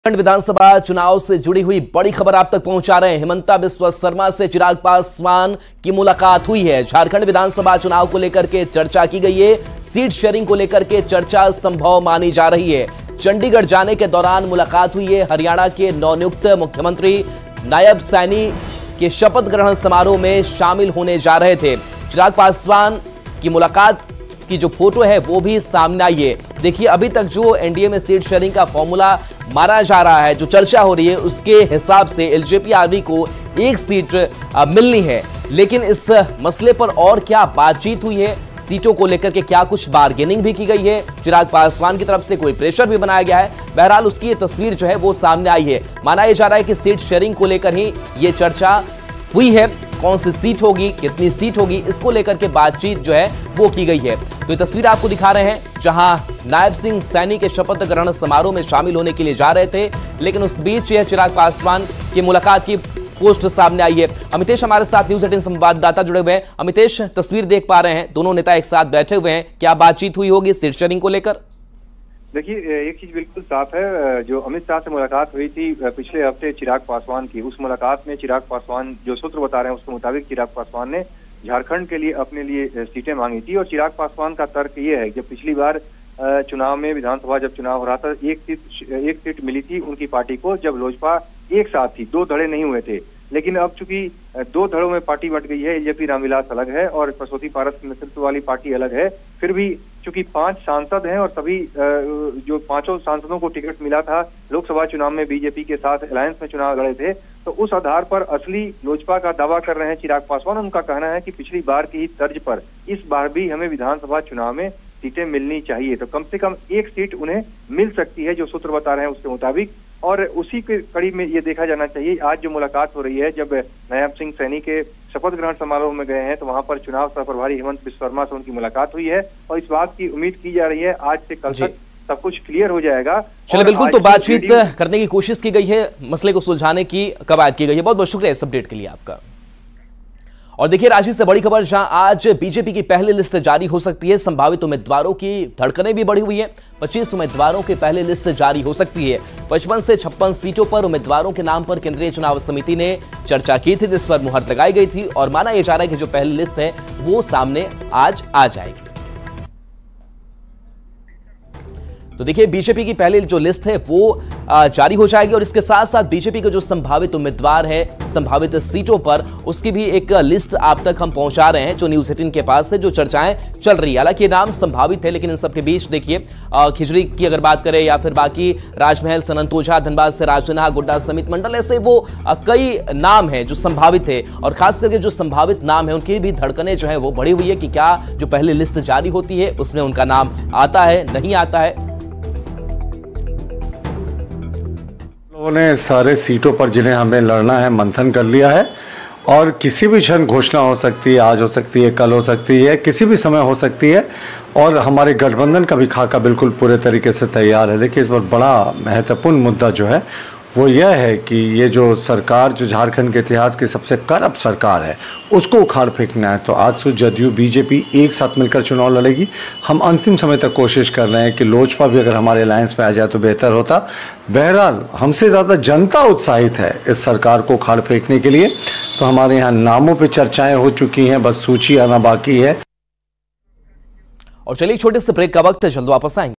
झारखंड विधानसभा चुनाव से जुड़ी हुई बड़ी खबर आप तक पहुंचा रहे हैं। हिमंता बिस्वा शर्मा से चिराग पासवान की मुलाकात हुई है। झारखंड विधानसभा चुनाव को लेकर के चर्चा की गई है। सीट शेयरिंग को लेकर के चर्चा संभव मानी जा रही है। चंडीगढ़ जाने के दौरान मुलाकात हुई है। हरियाणा के नवनियुक्त मुख्यमंत्री नायब सैनी के शपथ ग्रहण समारोह में शामिल होने जा रहे थे। चिराग पासवान की मुलाकात की जो फोटो है वो भी सामने आई है। देखिए, अभी तक जो एनडीए में सीट शेयरिंग का फॉर्मूला मारा जा रहा है, जो चर्चा हो रही है, उसके हिसाब से एलजेपी आरवी को एक सीट मिलनी है। लेकिन इस मसले पर और क्या बातचीत हुई है, सीटों को लेकर के क्या कुछ बार्गेनिंग भी की गई है, चिराग पासवान की तरफ से कोई प्रेशर भी बनाया गया है, बहरहाल उसकी ये तस्वीर जो है वो सामने आई है। माना यह जा रहा है कि सीट शेयरिंग को लेकर ही ये चर्चा हुई है। कौन सी सीट होगी, कितनी सीट होगी, इसको लेकर के बातचीत जो है वो की गई है। तो ये तस्वीर आपको दिखा रहे हैं जहां नायब सिंह सैनी के शपथ ग्रहण समारोह में शामिल होने के लिए जा रहे थे, लेकिन उस बीच यह चिराग पासवान की मुलाकात की पोस्ट सामने आई है। अमितेश हमारे साथ न्यूज 18 संवाददाता जुड़े हुए हैं। अमितेश, तस्वीर देख पा रहे हैं, दोनों नेता एक साथ बैठे हुए हैं, क्या बातचीत हुई होगी सीट शेयरिंग को लेकर? देखिए, एक चीज बिल्कुल साफ है। जो अमित शाह से मुलाकात हुई थी पिछले हफ्ते चिराग पासवान की, उस मुलाकात में चिराग पासवान जो सूत्र बता रहे हैं उसके मुताबिक चिराग पासवान ने झारखंड के लिए अपने लिए सीटें मांगी थी। और चिराग पासवान का तर्क ये है कि पिछली बार चुनाव में, विधानसभा जब चुनाव हो रहा था, एक सीट मिली थी उनकी पार्टी को जब लोजपा एक साथ थी, दो धड़े नहीं हुए थे। लेकिन अब चूंकि दो धड़ों में पार्टी बंट गई है, एलजेपी रामविलास अलग है और परसौती पारस के नेतृत्व वाली पार्टी अलग है, फिर भी चूंकि 5 सांसद हैं और सभी जो 5 सांसदों को टिकट मिला था लोकसभा चुनाव में बीजेपी के साथ अलायंस में चुनाव लड़े थे, तो उस आधार पर असली लोजपा का दावा कर रहे हैं चिराग पासवान। उनका कहना है कि पिछली बार की ही तर्ज पर इस बार भी हमें विधानसभा चुनाव में सीटें मिलनी चाहिए, तो कम से कम एक सीट उन्हें मिल सकती है, जो सूत्र बता रहे हैं उसके मुताबिक। और उसी के कड़ी में ये देखा जाना चाहिए, आज जो मुलाकात हो रही है, जब नायब सिंह सैनी के शपथ ग्रहण समारोह में गए हैं तो वहां पर चुनाव सह प्रभारी हिमंत बिस्वा शर्मा से उनकी मुलाकात हुई है और इस बात की उम्मीद की जा रही है आज से कल तक सब कुछ क्लियर हो जाएगा। चलिए, बिल्कुल, तो बातचीत करने की कोशिश की गई है, मसले को सुलझाने की कवायद की गई है। बहुत बहुत शुक्रिया इस अपडेट के लिए आपका। और देखिए, रांची से बड़ी खबर, जहां आज बीजेपी की पहली लिस्ट जारी हो सकती है। संभावित उम्मीदवारों की धड़कनें भी बढ़ी हुई है। 25 उम्मीदवारों की पहली लिस्ट जारी हो सकती है। 55 से 56 सीटों पर उम्मीदवारों के नाम पर केंद्रीय चुनाव समिति ने चर्चा की थी, जिस पर मुहर लगाई गई थी और माना यह जा रहा है कि जो पहली लिस्ट है वो सामने आज आ जाएगी। तो देखिए, बीजेपी की पहली जो लिस्ट है वो जारी हो जाएगी और इसके साथ साथ बीजेपी के जो संभावित उम्मीदवार है संभावित सीटों पर, उसकी भी एक लिस्ट आप तक हम पहुंचा रहे हैं, जो न्यूज 18 के पास है, जो चर्चाएं चल रही है। हालांकि ये नाम संभावित है, लेकिन इन सबके बीच देखिए, खिचड़ी की अगर बात करें या फिर बाकी राजमहल, सनंत ओझा, धनबाद से राजसिन्हा, गोड्डा समित मंडल, ऐसे वो कई नाम हैं जो संभावित है। और खास करके जो संभावित नाम है उनकी भी धड़कनें जो है वो बढ़ी हुई है कि क्या जो पहली लिस्ट जारी होती है उसमें उनका नाम आता है, नहीं आता है। लोगों ने सारे सीटों पर जिन्हें हमें लड़ना है मंथन कर लिया है और किसी भी क्षण घोषणा हो सकती है, आज हो सकती है, कल हो सकती है, किसी भी समय हो सकती है। और हमारे गठबंधन का भी खाका बिल्कुल पूरे तरीके से तैयार है। देखिए, इस पर बड़ा महत्वपूर्ण मुद्दा जो है वो यह है कि ये जो सरकार, जो झारखंड के इतिहास की सबसे करप्ट सरकार है, उसको उखाड़ फेंकना है। तो आज तो जदयू बीजेपी एक साथ मिलकर चुनाव लड़ेगी। हम अंतिम समय तक कोशिश कर रहे हैं कि लोजपा भी अगर हमारे अलायंस में आ जाए तो बेहतर होता। बहरहाल, हमसे ज़्यादा जनता उत्साहित है इस सरकार को उखाड़ फेंकने के लिए। तो हमारे यहाँ नामों पर चर्चाएँ हो चुकी हैं, बस सूची आना बाकी है। और चलिए, छोटे से ब्रेक का वक्त है, जल्द वापस आएंगे।